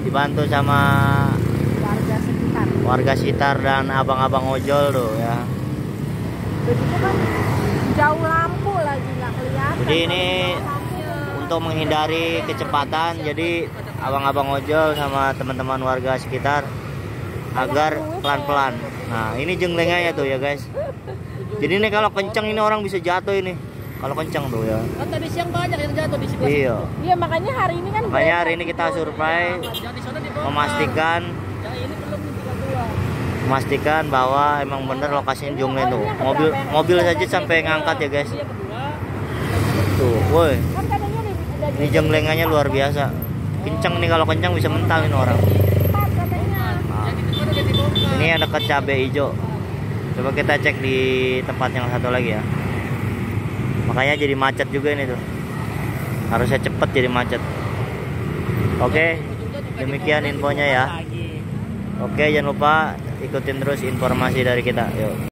dibantu sama warga sekitar dan abang-abang ojol tuh ya. begitu kan jauh lampu lagi nggak kelihatan. Jadi ini untuk menghindari kecepatan, jadi abang-abang ojol sama teman-teman warga sekitar agar pelan-pelan. Nah ini jenglengannya tuh ya guys. Jadi ini kalau kenceng ini orang bisa jatuh ini. Kalau kenceng tuh ya. Kan tadi siang banyak yang jatuh di sebelah. Iya. Iya makanya hari ini kan. Makanya hari ini kita survei memastikan bahwa emang bener lokasinya jonglen tuh. Mobil saja sampai ngangkat ya guys. Tuh, woi. Ini jenglengannya luar biasa. Kenceng nih, kalau kenceng bisa mentalin orang. Nah, ini yang dekat cabai hijau. Coba kita cek di tempat yang satu lagi ya. Makanya jadi macet juga ini tuh. Harusnya cepet jadi macet. Oke, demikian infonya ya. Oke, jangan lupa ikutin terus informasi dari kita. Yuk.